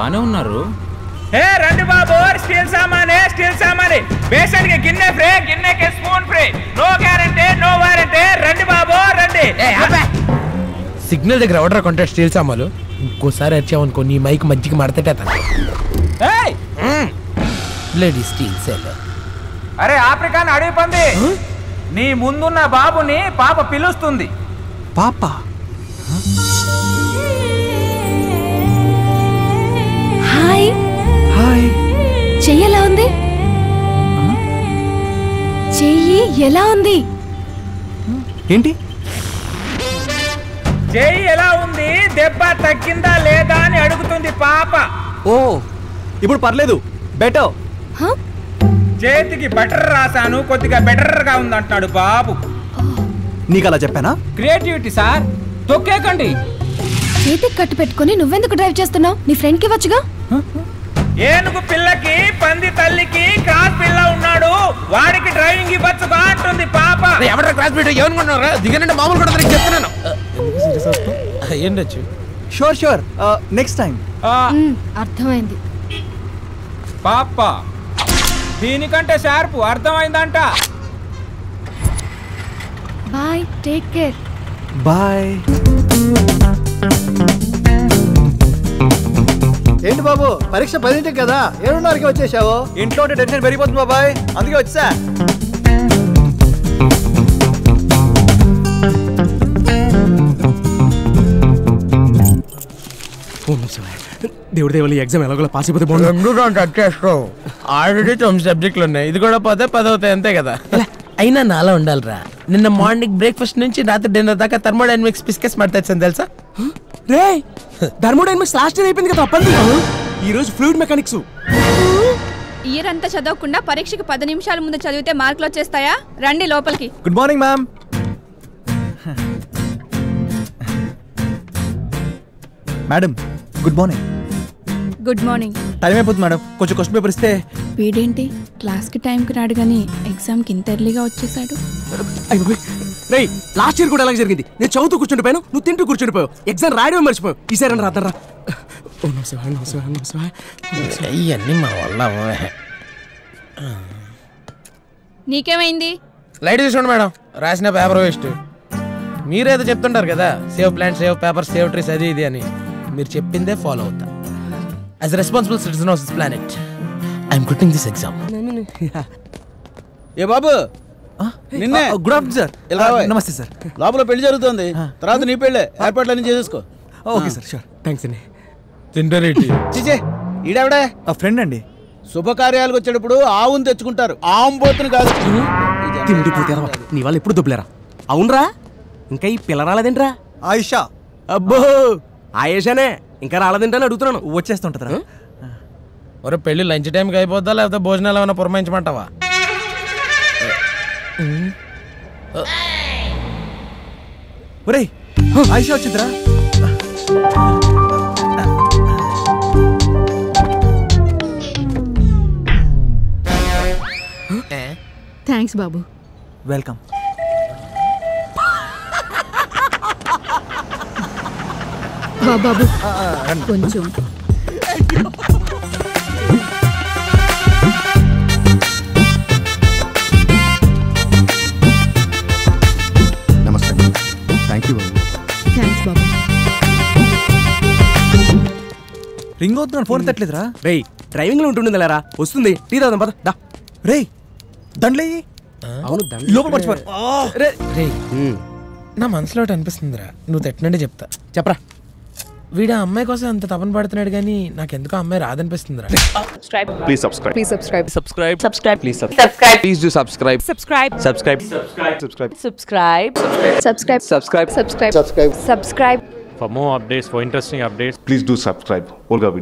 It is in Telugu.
బానే ఉన్నారు. ఏ రండి బాబు, స్టీల్ సామానే పేషెంట్ కి గిన్నె ఫ్రీ, గిన్నెకి spoon free. No guarantee no warranty. రండి బాబు రండి. సిగ్నల్ దగ్గర ఎవడరా కొంటాడు స్టీల్ సామాన్లు? ఇంకోసారి వచ్చావనుకో నీ మైక్ మధ్యకి మడతటే బ్లడీ స్టీల్ సెల్. అరే ఆఫ్రికాన్ అడవి పంది, నీ ముందున్న బాబుని పాప పిలుస్తుంది. పాప హాయ్ హాయ్. చెయ్యి ఎలా ఉంది? చెయ్యి ఎలా ఉంది? ఏంటి చెయ్యి ఎలా ఉంది, దెబ్బ తగ్గిందా లేదా అని అడుగుతుంది పాప. ఓ ఇప్పుడు పర్లేదు, బెటర్. చేతికి బటర్ రాశాను, కొద్దిగా బెటర్ గా ఉంది అంటున్నాడు బాబు. నీకు అలా చెప్పానా? క్రియేటివిటీ సార్, తొక్కేకండి. చేతికి కట్టు పెట్టుకుని నువ్వెందుకు డ్రైవ్ చేస్తున్నావు? నీ ఫ్రెండ్ కి వచ్చుగా. ఏనుగు పిల్లకి పంది తల్లికి క్రాస్ పిల్ల ఉన్నాడు, వాడికి డ్రైవింగ్ ఇవ్వచ్చుగా అంటుంది పాప. ఎవడరా క్లాస్ మీట్ ఏమనుకుంటున్నారా? దిగనంటే మామూలు కూడా చెప్తున్నాను. ఏంటచ్చు? Sure next time. అర్థమైంది. పాప దీనికంటే షార్ప్, అర్థమైందంట. Bye, take care. బాయ్. ఏంటి బాబు, పరీక్ష 10ంటికి కదా, 7:30కి వచ్చేసావు? ఇంట్లో ఉంటే టెన్షన్ పెరిగిపోతుంది బాబాయ్, అందుకే వచ్చా. దేవుడి దేవుళ్ళు ఎగ్జామ్ ఎలాగోలా పాస్ అయిపోతే బాగుండు. ఆల్రెడీ 9 సబ్జెక్టులు ఉన్నాయి, ఇది కూడా పోతే 10 అవుతాయి అంతే కదా. అయినా నాలా ఉండాలిరా. నిన్న మార్నింగ్ బ్రేక్ఫాస్ట్ నుంచి రాత్రి డిన్నర్ దాకా థర్మోడైనమిక్స్ బిస్కెట్స్ మాట్లాడాను తెలుసా? రే థర్మోడైనమిక్స్ లాస్ట్ ఇయర్ అయిపోయింది కదా, తప్పండి. ఈ రోజు ఫ్లూయిడ్ మెకానిక్స్. ఇయర్ అంతా చదవకుండా పరీక్షకి 10 నిమిషాల ముందు చదివితే మార్కులు వచ్చేస్తాయా? రండి లోపలికి. Good morning ma'am. Madam good morning. Good morning. Time అయిపోతుంది మేడం, కొంచెం క్వశ్చన్ పేపర్ ఇస్తే. వీడేంటి క్లాస్కి టైంకి రాడు కానీ ఎగ్జామ్కి ఇంత ఎర్లీగా వచ్చేసాడు. రేయ్ లాస్ట్ ఇయర్ కూడా అలాగే జరిగింది. నేను చదువుతూ కూర్చుండిపోయాను, నువ్వు తింటూ కూర్చుండిపోయావు. ఎగ్జామ్ రాయడమే మర్చిపోయావు. ఈసారి రాద్దరా. ఇవన్నీ మన వల్ల. నీకేమైంది? లైట్ తీసుకోండి మేడం, రాసిన పేపర్ వేస్ట్. మీరేదో చెప్తుంటారు కదా, save plant, save paper, save trees, అది ఇది అని. మీరు చెప్పిందే ఫాలో అవుతా. As responsible citizen of this planet I'm quitting this exam. ఏ బాబు, నిన్నే. Good afternoon sir. నమస్తే సార్. లోపల పెళ్లి జరుగుతుంది, తర్వాత నీ పెళ్ళే, ఏర్పాట్లన్నీ చేసేసుకో. Okay sir, sure. థ్యాంక్స్ అండి. తింటారేంటి? చిచే ఈడావిడే ఫ్రెండ్ అండి. శుభకార్యాలకు వచ్చేటప్పుడు ఆవును తెచ్చుకుంటారు, ఆంబోతుని కాదు. తిండిపోతారా నీ వాళ్ళు ఎప్పుడు దుబ్బలేరా? అవునరా, ఇంకా ఈ పిల్ల రాలేదేంట్రా? ఆయిషా. అబ్బో ఆయేషానే, ఇంకా రాలేదేంటని అడుగుతున్నాను. వచ్చేస్తుంటరా? ఒరే పెళ్లి లంచ్ టైంకి అయిపోద్దా లేకపోతే భోజనాలు ఏమైనా పురమాయించమంటావా? ఒరే ఆయిషా వచ్చిందిరా. థ్యాంక్స్ బాబు. వెల్కమ్. బాబు కొంచెం. నమస్తే. థ్యాంక్ యూ బాబు. థ్యాంక్స్ బాబు. రింగ్ అవుతున్నాను, ఫోన్ ఎత్తట్లేదురా. రేయ్ డ్రైవింగ్ లో ఉంటుండే లేరా, వస్తుంది. టీ తాగుదాం పద. దా రేయ్ దండలే. అవును లోపల మర్చిపోరు. రే నా మనసులో ఒకటి అనిపిస్తుందిరా, నువ్వు తిట్టనంటే చెప్తా. చెప్పరా. వీడు ఆ అమ్మాయి కోసం అంత తపన పడుతున్నాడు కానీ నాకెందుకో అమ్మాయి రాదనిపిస్తుందిరా. Please subscribe. Please subscribe. Subscribe. Subscribe. Please subscribe. Please do subscribe. Subscribe. Subscribe. Subscribe. Subscribe. Subscribe. Subscribe. Subscribe. Subscribe. Subscribe. For more updates, for interesting updates, Please do subscribe. Olga.